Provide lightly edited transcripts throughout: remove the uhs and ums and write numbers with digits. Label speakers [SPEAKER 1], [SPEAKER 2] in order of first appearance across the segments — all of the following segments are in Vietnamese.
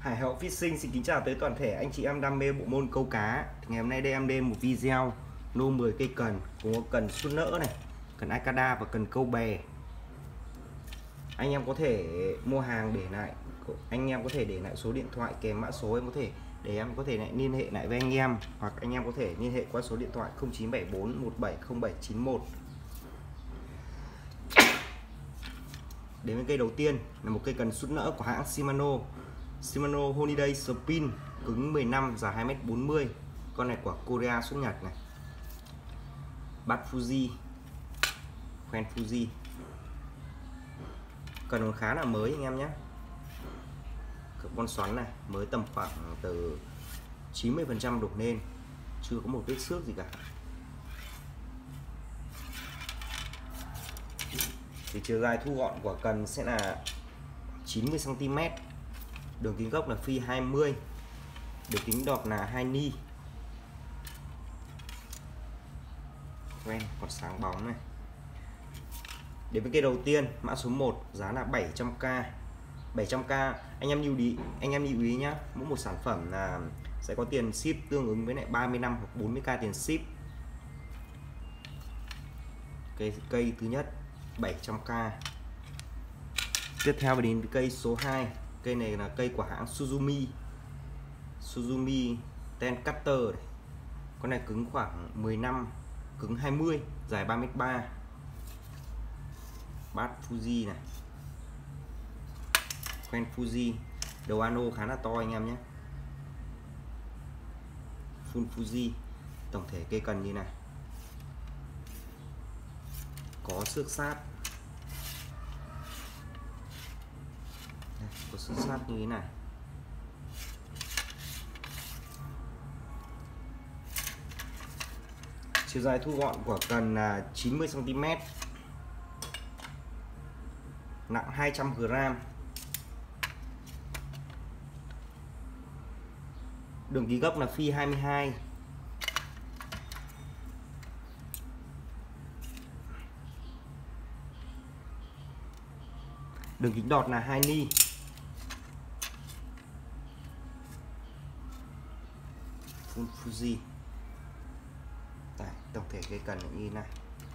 [SPEAKER 1] Hải Hậu Fishing xin kính chào tới toàn thể anh chị em đam mê bộ môn câu cá. Thì ngày hôm nay đây em đem một video lô 10 cây cần, có cần sút nỡ này, cần Akada và cần câu bè. Anh em có thể mua hàng để lại, anh em có thể để lại số điện thoại kèm mã số, em có thể để em có thể lại liên hệ lại với anh em, hoặc anh em có thể liên hệ qua số điện thoại 0974 170791. Đến với cây đầu tiên là một cây cần sút nỡ của hãng Shimano Holiday Spin, cứng 15, dài 2m40. Con này của Korea xuất Nhật này. Bát Fuji, khoen Fuji. Cần còn khá là mới anh em nhé. Con xoắn này mới tầm khoảng từ 90% đục lên, chưa có một vết xước gì cả. Thì chiều dài thu gọn của cần sẽ là 90 cm. Đường kính gốc là phi 20, đường kính đọt là 2 ni. Quen còn sáng bóng này. Đến với cây đầu tiên, mã số 1, giá là 700k. 700k anh em lưu ý nhá, mỗi một sản phẩm là sẽ có tiền ship tương ứng với lại 35 hoặc 40k tiền ship. Cây thứ nhất 700k. Tiếp theo đến với cây số 2. Cây này là cây của hãng Suzumi Ten Cutter này. Con này cứng khoảng 15, cứng 20, dài 3m3. Bát Fuji này, khoen Fuji, đầu ano khá là to anh em nhé. Full Fuji. Tổng thể cây cần như này, có xước sát, có xước sát như thế này. Chiều dài thu gọn của cần là 90 cm, nặng 200g. Đường kính gốc là phi 22. Đường kính đọt là 2 ni. Full Fuji. Đây, tổng thể cây cần như thế này.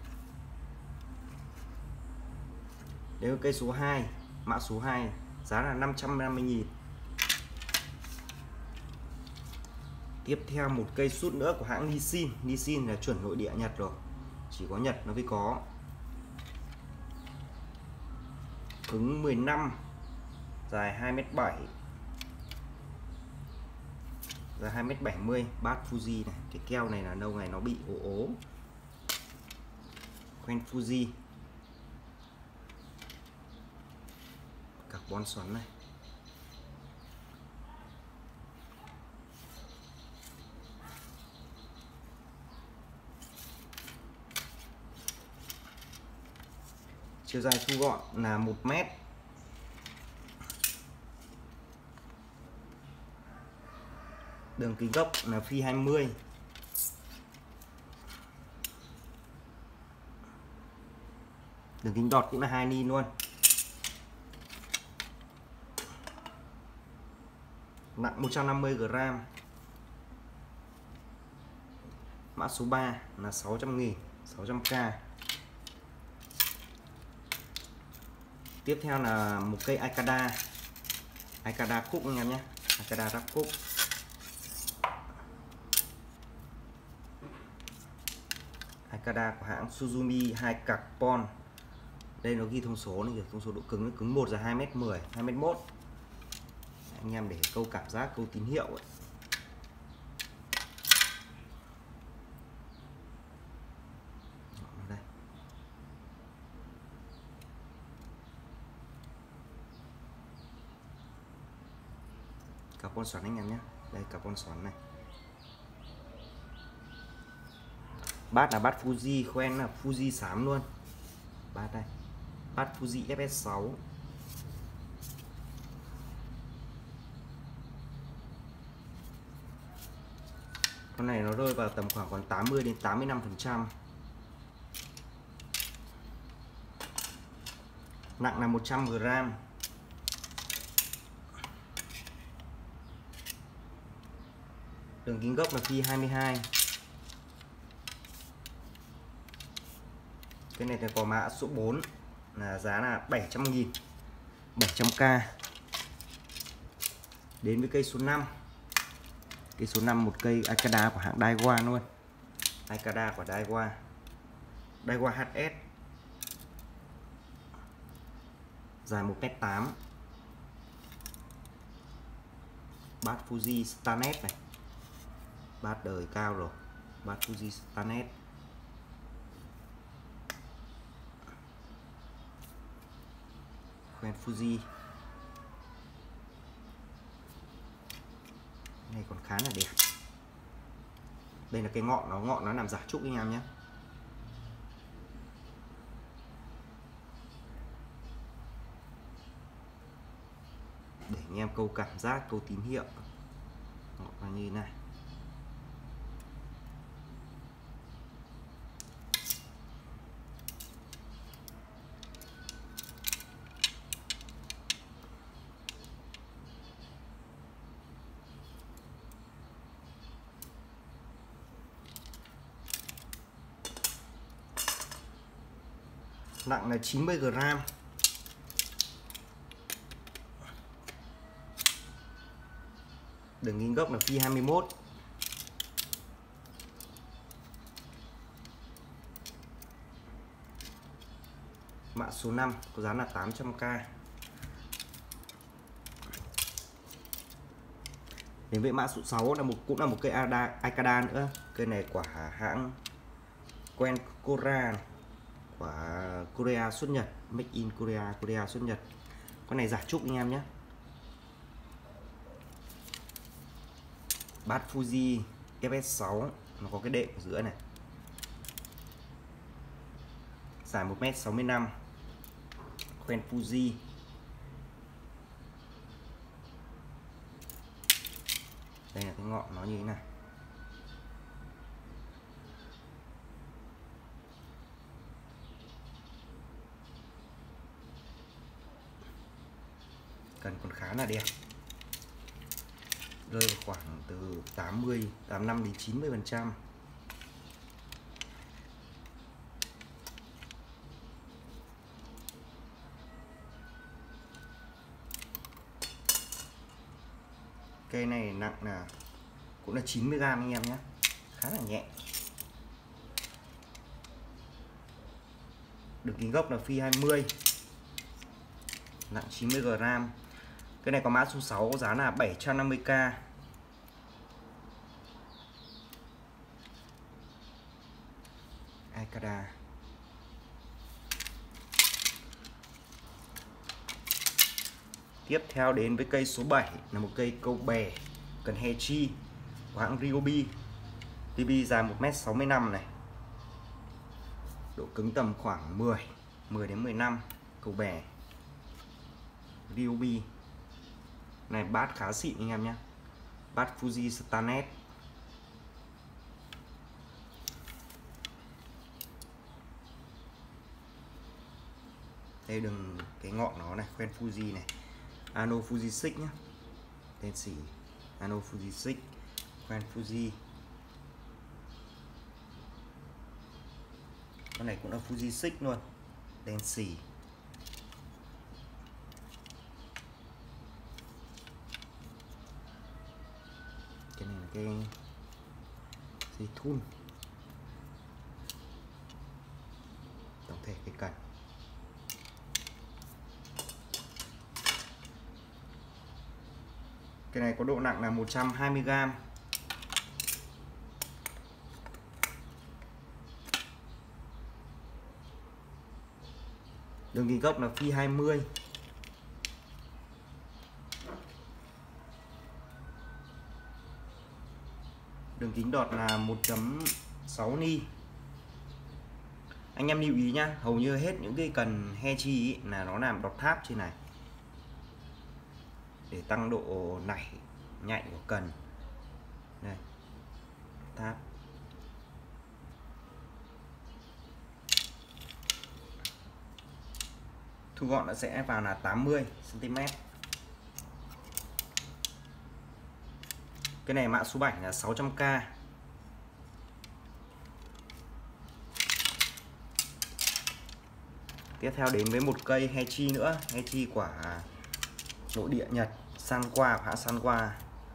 [SPEAKER 1] Đến cây số 2, mã số 2, giá là 550.000. Tiếp theo một cây sút nữa của hãng Nissin là chuẩn nội địa Nhật rồi, chỉ có Nhật nó mới có. Cứng 15, dài 2m7, dài 2m70. Bát Fuji này, cái keo này là lâu ngày nó bị ố. Khoen Fuji, carbon xoắn này. Chiều dài thu gọn là 1 mét. Đường kính gốc là phi 20. Đường kính đọt cũng là 2 ni luôn. Nặng 150g. Mã số 3 là 600.000, 600k. Tiếp theo là một cây Akada khúc anh em nhé. Akada rắc khúc. Akada của hãng Suzumi 2 carbon. Đây nó ghi thông số này, thông số độ cứng, cứng 1 là 2m10, 2m1. Anh em để câu cảm giác, câu tín hiệu ấy. Đây. Carbon xoắn anh em nhé. Đây carbon xoắn này. Bát là bát Fuji, khoen là Fuji xám luôn. Bát đây, bát Fuji FS6. Con này nó rơi vào tầm khoảng còn 80 đến 85%. Nặng là 100g. Đường kính gốc là phi 22. Cái này thì có mã số 4 là giá là 700.000, 700k. Đến với cây số 5. Cây số 5 một cây Akada của hãng Daiwa luôn. Akada của Daiwa. Daiwa HS. Dài 1m8. Bát Fuji Starnet này. Bát đời cao rồi. Bát Fuji Starnet. Khoen Fuji. Này còn khá là đẹp. Đây là cái ngọn nó làm giả trúc anh em nhé. Để anh em câu cảm giác, câu tín hiệu. Ngọn nó như thế này. Nặng là 90g. Đường kính gốc là phi 21. Mã số 5 có giá là 800k. Đến với mã số 6 là cũng là một cây Akada nữa. Cây này của hãng Quen Cora của Korea xuất Nhật, Make in Korea, Korea xuất Nhật. Con này giả trúc anh em nhé. Bát Fuji FS6, nó có cái đệm ở giữa này. Dài 1m65. Khoen Fuji. Đây là cái ngọn nó như thế này. Cần còn khá là đẹp. Rơi vào khoảng từ 85 đến 90%. Cây này nặng là cũng là 90g anh em nhé. Khá là nhẹ. Đường kính gốc là phi 20. Nặng 90g. Cái này có mã số 6 giá là 750k. Akada. Tiếp theo đến với cây số 7 là một cây câu bè cần Hechi của hãng Ryobi. Ryobi dài 1m65 này. Độ cứng tầm khoảng 10 đến 15. Câu bè Ryobi. Này bát khá xịn anh em nhé. Bát Fuji Starnet. Đây cái ngọn nó này, khoen Fuji này. Ano Fuji 6 nhé. Tên xỉ Ano Fuji 6. Khoen Fuji. Con này cũng là Fuji 6 luôn. Tên xỉ. Cái này là cái dây thun. Tổng thể cái cần. Cái này có độ nặng là 120g. Đường kính gốc là phi 20. Đường kính đọt là 1.6 ni. Anh em lưu ý nhá, hầu như hết những cái cần Hechi là nó làm đọt tháp trên này để tăng độ nảy nhạy của cần. Đây, tháp. Thu gọn nó sẽ vào là 80 cm. Cái này mã số 7 là 600k. Tiếp theo đến với một cây Hechi nữa, Hechi quả nội địa Nhật, Sanwa, hãng Sanwa.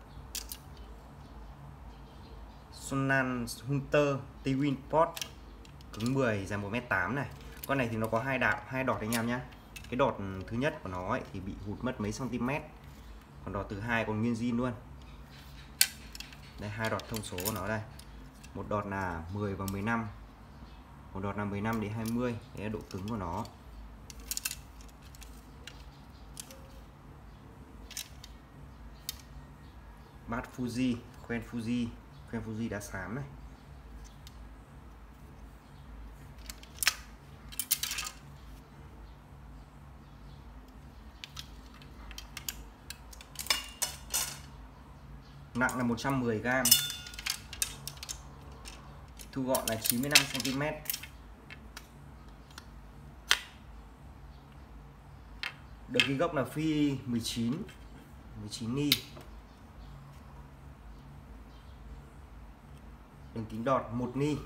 [SPEAKER 1] Sunan Hunter Twin Pot, cứng 10, dài 1m8 này. Con này thì nó có hai đọt anh em nhé. Cái đọt thứ nhất của nó ấy thì bị hụt mất mấy cm, còn đọt thứ hai còn nguyên zin luôn. Đây, hai đọt thông số của nó đây. Một đọt là 10 và 15, một đọt là 15 đến 20. Đấy là độ cứng của nó. Bát Fuji, khoen Fuji đá xám này. Nặng là 110g, thu gọn là 95 cm. Đường kính gốc là phi 19 ni. Đường kính đọt 1 ni.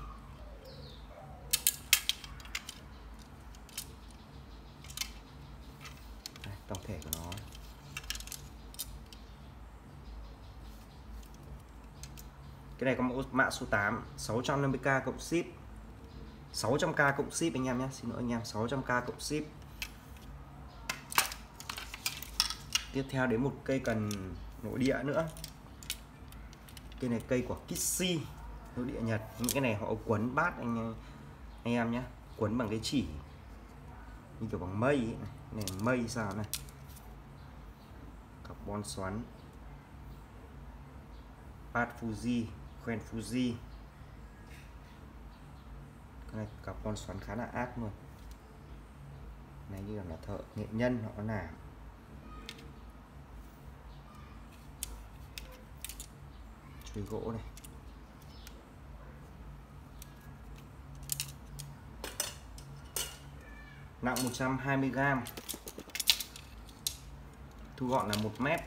[SPEAKER 1] Đây, tổng thể của nó. Cái này có mã số 8, 650k cộng ship. 600k cộng ship anh em nhé, xin lỗi anh em, 600k cộng ship. Tiếp theo đến một cây cần nội địa nữa. Cây này cây của Kissy, nội địa Nhật. Những cái này họ quấn bát anh em nhé, quấn bằng cái chỉ như kiểu bằng mây ấy. Này mây sao này, carbon xoắn. Bát Fuji, khoen Fuji. Cái này carbon xoắn khá là ác luôn. Này như là thợ nghệ nhân họ làm. Chuôi gỗ này. Nặng 120g, thu gọn là 1 mét.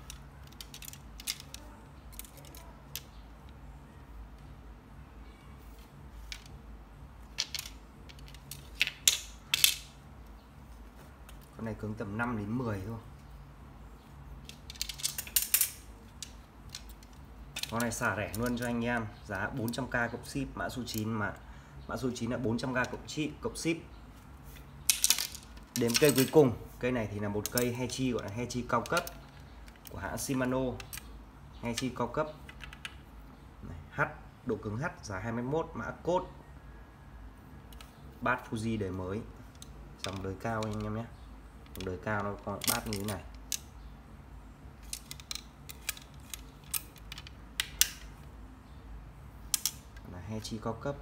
[SPEAKER 1] Con này cứng tầm 5 đến 10 thôi. Con này xả rẻ luôn cho anh em, giá 400k cộng ship, mã số 9 mà. Mã số 9 là 400k cộng ship. Đến cây cuối cùng, cây này thì là một cây Hechi, gọi là Hechi cao cấp của hãng Shimano. Hechi cao cấp này, H, độ cứng H, giá 21, mã code. Bát Fuji đời mới, dòng đời cao anh em nhé. Dòng đời cao nó có bát như thế này. Là Hechi cao cấp,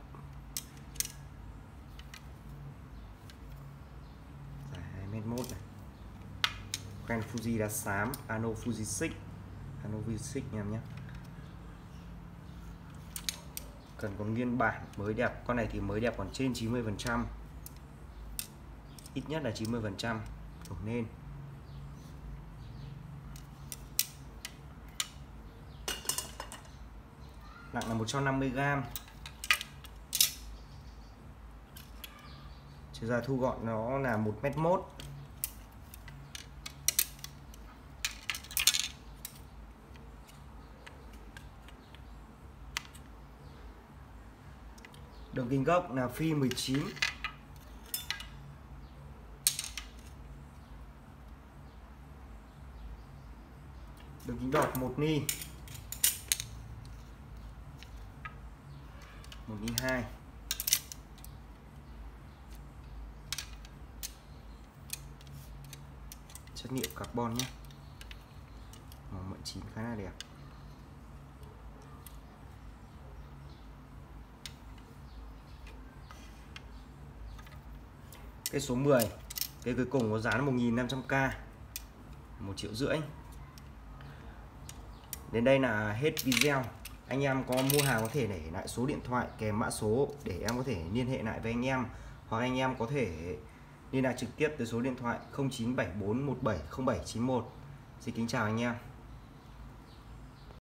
[SPEAKER 1] dài 2m1 này. Khoen Fuji đá xám, Ano Fuji 6, Ano Fuji 6 anh em nhé. Cần còn nguyên bản mới đẹp. Con này thì mới đẹp còn trên 90%, ít nhất là 90% đổ nên. Nặng là 150g, chiều dài thu gọn nó là 1m1. Đường kính gốc là phi 19. Đường kính đọt 1 ni, 1 ni 2. Chất liệu carbon nhé, màu mận chín khá là đẹp. Cái số 10, cái cuối cùng có giá là 1.500k, 1,5 triệu. Đến đây là hết video. Anh em có mua hàng có thể để lại số điện thoại kèm mã số để em có thể liên hệ lại với anh em, hoặc anh em có thể liên lạc trực tiếp tới số điện thoại 0974170791. Xin kính chào anh em.